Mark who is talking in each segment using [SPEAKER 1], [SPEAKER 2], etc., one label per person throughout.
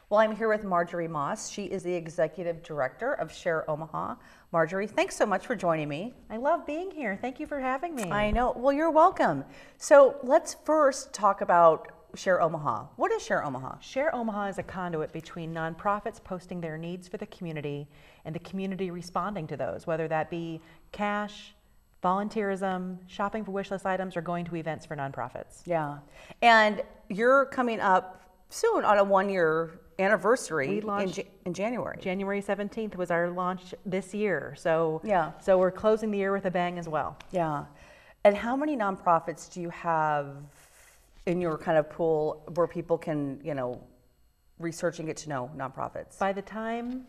[SPEAKER 1] Well, I'm here with Marjorie Moss. She is the Executive Director of Share Omaha. Marjorie, thanks so much for joining me.
[SPEAKER 2] I love being here. Thank you for having me.
[SPEAKER 1] I know. Well, you're welcome. So let's first talk about Share Omaha. What is Share Omaha?
[SPEAKER 2] Share Omaha is a conduit between nonprofits posting their needs for the community and the community responding to those, whether that be cash, volunteerism, shopping for wish list items, or going to events for nonprofits.
[SPEAKER 1] Yeah. And you're coming up soon on a 1-year anniversary.
[SPEAKER 2] We launched
[SPEAKER 1] in January.
[SPEAKER 2] January 17th was our launch this year. So,
[SPEAKER 1] yeah.
[SPEAKER 2] So we're closing the year with a bang as well.
[SPEAKER 1] Yeah. And how many nonprofits do you have in your kind of pool where people can, research and get to know nonprofits?
[SPEAKER 2] By the time,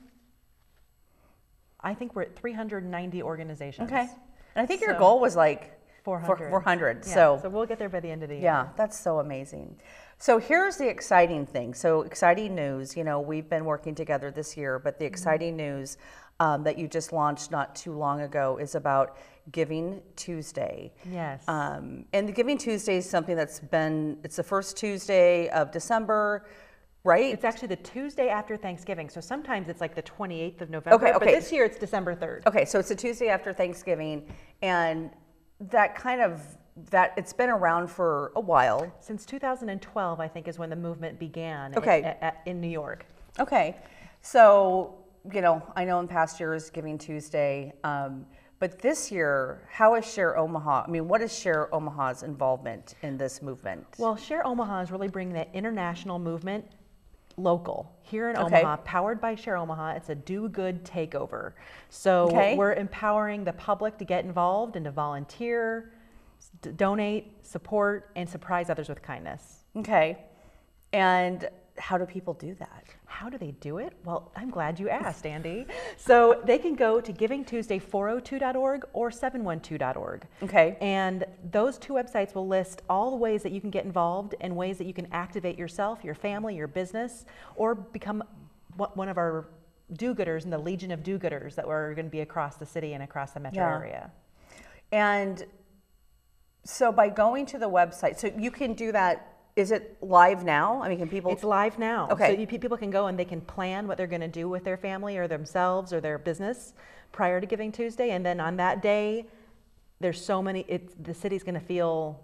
[SPEAKER 2] I think we're at 390 organizations.
[SPEAKER 1] Okay. And I think your goal was like
[SPEAKER 2] 400.
[SPEAKER 1] 400.
[SPEAKER 2] Yeah,
[SPEAKER 1] so
[SPEAKER 2] we'll get there by the end of the year.
[SPEAKER 1] Yeah, that's so amazing. So here's the exciting thing. So exciting news, we've been working together this year, but the exciting news that you just launched not too long ago is about Giving Tuesday.
[SPEAKER 2] Yes.
[SPEAKER 1] And the Giving Tuesday is something it's the first Tuesday of December, right?
[SPEAKER 2] It's actually the Tuesday after Thanksgiving. So sometimes it's like the 28th of November,
[SPEAKER 1] Okay.
[SPEAKER 2] but this year it's December 3rd.
[SPEAKER 1] Okay, so it's the Tuesday after Thanksgiving, and that it's been around for a while.
[SPEAKER 2] Since 2012, I think, is when the movement began in New York.
[SPEAKER 1] Okay, so, I know in past years Giving Tuesday, but this year, how is Share Omaha, what is Share Omaha's involvement in this movement?
[SPEAKER 2] Well, Share Omaha is really bringing that international movement local here in Omaha, powered by Share Omaha. It's a do-good takeover. So we're empowering the public to get involved and to volunteer, donate, support, and surprise others with kindness.
[SPEAKER 1] Okay. And how do people do that?
[SPEAKER 2] How do they do it? Well, I'm glad you asked, Andy. So they can go to givingtuesday402.org or 712.org.
[SPEAKER 1] Okay.
[SPEAKER 2] And those two websites will list all the ways that you can get involved and ways that you can activate yourself, your family, your business, or become one of our do-gooders in the Legion of Do-Gooders that are going to be across the city and across the metro area.
[SPEAKER 1] And so by going to the website, so you can do that. Is it live now? Can people?
[SPEAKER 2] It's live now.
[SPEAKER 1] Okay.
[SPEAKER 2] So people can go and they can plan what they're going to do with their family or themselves or their business prior to Giving Tuesday. And then on that day, there's so many, the city's going to feel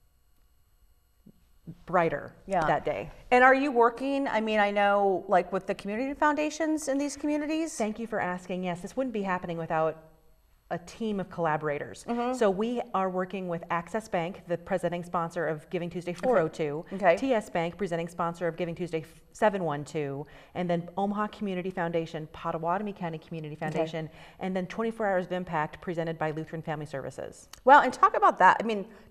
[SPEAKER 2] brighter that day.
[SPEAKER 1] And are you working, I know, like with the community foundations in these communities?
[SPEAKER 2] Thank you for asking. Yes, this wouldn't be happening without a team of collaborators. So we are working with Access Bank, the presenting sponsor of Giving Tuesday 402, TS Bank, presenting sponsor of Giving Tuesday 712, and then Omaha Community Foundation, Pottawatomie County Community Foundation, and then 24 Hours of Impact presented by Lutheran Family Services.
[SPEAKER 1] Well, and talk about that.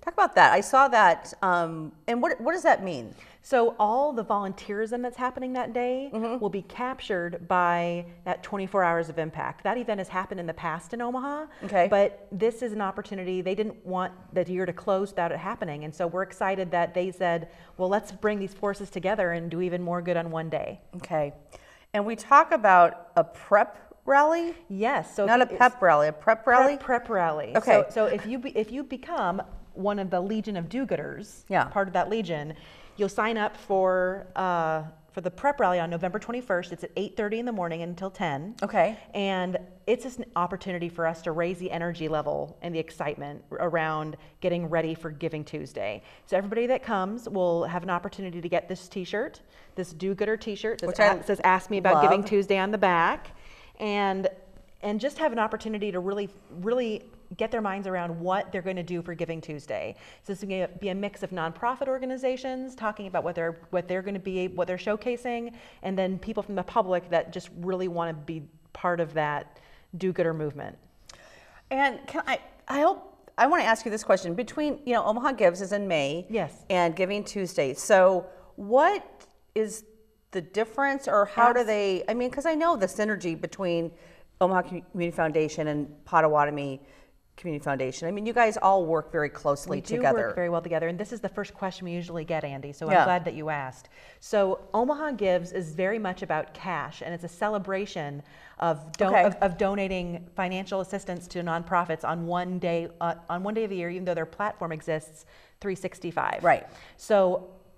[SPEAKER 1] I saw that, and what does that mean?
[SPEAKER 2] So all the volunteerism that's happening that day will be captured by that 24 Hours of Impact. That event has happened in the past in Omaha, but this is an opportunity. They didn't want the year to close without it happening, and so we're excited that they said, well, let's bring these forces together and do even more good on one day.
[SPEAKER 1] Okay, and we talk about a prep rally?
[SPEAKER 2] Yes. So
[SPEAKER 1] not a pep rally, a prep rally?
[SPEAKER 2] Prep rally.
[SPEAKER 1] Okay.
[SPEAKER 2] So if you become one of the Legion of Do-Gooders, part of that Legion, you'll sign up for the prep rally on November 21st. It's at 8:30 in the morning until 10.
[SPEAKER 1] Okay.
[SPEAKER 2] And it's just an opportunity for us to raise the energy level and the excitement around getting ready for Giving Tuesday. So everybody that comes will have an opportunity to get this T-shirt, this Do-Gooder T-shirt that says "Ask Me About Giving Tuesday" on the back, and just have an opportunity to really get their minds around what they're going to do for Giving Tuesday. So this is going to be a mix of nonprofit organizations talking about what they're going to be, what they're showcasing, and then people from the public that just really want to be part of that do-gooder movement.
[SPEAKER 1] And I want to ask you this question. Between, Omaha Gives is in May.
[SPEAKER 2] Yes.
[SPEAKER 1] And Giving Tuesday. So what is the difference, or how do they, because I know the synergy between Omaha Community Foundation and Pottawatomie Community Foundation. You guys all work very closely together.
[SPEAKER 2] We do work very well together, and this is the first question we usually get, Andy, so I'm glad that you asked. So Omaha Gives is very much about cash, and it's a celebration of donating financial assistance to nonprofits on one day of the year, even though their platform exists 365.
[SPEAKER 1] Right.
[SPEAKER 2] So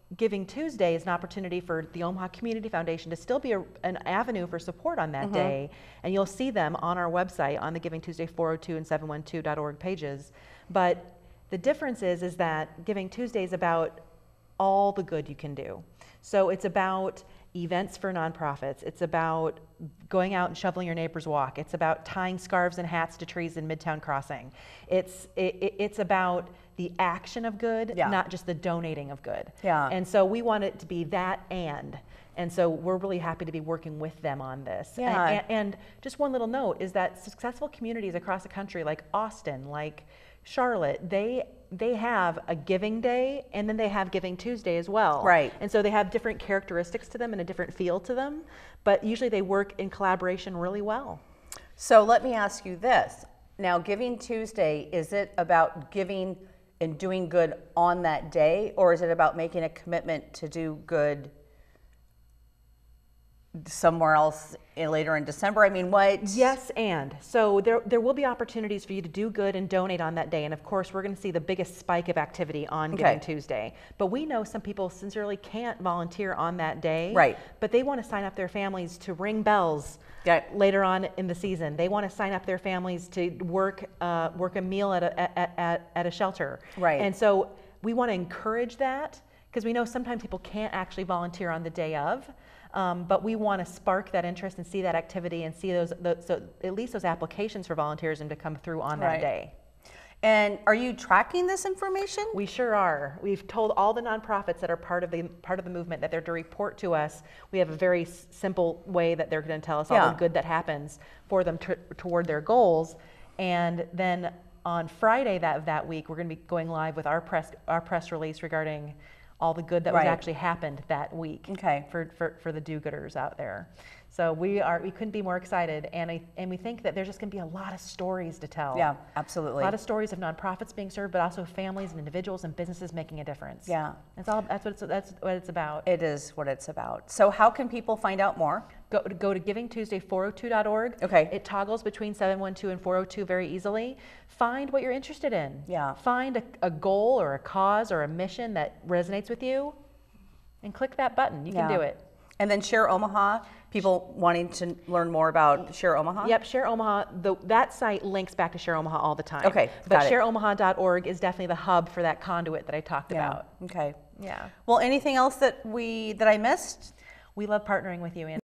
[SPEAKER 2] Giving Tuesday is an opportunity for the Omaha Community Foundation to still be an avenue for support on that day. And you'll see them on our website on the Giving Tuesday 402 and 712.org pages. But the difference is that Giving Tuesday is about all the good you can do. So it's about events for nonprofits. It's about going out and shoveling your neighbor's walk. It's about tying scarves and hats to trees in Midtown Crossing. It's about the action of good, not just the donating of good. And so we want it to be that and so we're really happy to be working with them on this. And just one little note is that successful communities across the country, like Austin, like Charlotte, they have a Giving Day and then they have Giving Tuesday as well.
[SPEAKER 1] Right.
[SPEAKER 2] And so they have different characteristics to them and a different feel to them, but usually they work in collaboration really well.
[SPEAKER 1] So let me ask you this. Now, Giving Tuesday, is it about giving and doing good on that day, or is it about making a commitment to do good somewhere else later in December? I mean, what?
[SPEAKER 2] Yes, and so there will be opportunities for you to do good and donate on that day. And of course, we're going to see the biggest spike of activity on Giving Tuesday. But we know some people sincerely can't volunteer on that day.
[SPEAKER 1] Right.
[SPEAKER 2] But they want to sign up their families to ring bells later on in the season. They want to sign up their families to work a meal at a shelter.
[SPEAKER 1] Right.
[SPEAKER 2] And so we want to encourage that because we know sometimes people can't actually volunteer on the day of. But we want to spark that interest and see that activity and see so at least those applications for volunteerism to come through on that day.
[SPEAKER 1] And are you tracking this information?
[SPEAKER 2] We sure are. We've told all the nonprofits that are part of the movement that they're to report to us. We have a very simple way that they're going to tell us all the good that happens for them toward their goals. And then on Friday that week, we're going to be going live with our press release regarding all the good that was actually happened that week for the do-gooders out there. So we couldn't be more excited, and we think that there's just going to be a lot of stories to tell.
[SPEAKER 1] Yeah, absolutely.
[SPEAKER 2] A lot of stories of nonprofits being served, but also families and individuals and businesses making a difference.
[SPEAKER 1] Yeah,
[SPEAKER 2] that's what it's about.
[SPEAKER 1] It is what it's about. So how can people find out more?
[SPEAKER 2] Go to givingtuesday402.org.
[SPEAKER 1] Okay.
[SPEAKER 2] It toggles between 712 and 402 very easily. Find what you're interested in.
[SPEAKER 1] Yeah.
[SPEAKER 2] Find a goal or a cause or a mission that resonates with you, and click that button. You can do it.
[SPEAKER 1] And then Share Omaha, people wanting to learn more about Share Omaha?
[SPEAKER 2] Yep, Share Omaha, that site links back to Share Omaha all the time.
[SPEAKER 1] Okay,
[SPEAKER 2] but ShareOmaha.org is definitely the hub for that conduit that I talked about.
[SPEAKER 1] Okay.
[SPEAKER 2] Yeah.
[SPEAKER 1] Well, anything else that I missed?
[SPEAKER 2] We love partnering with you, Ann.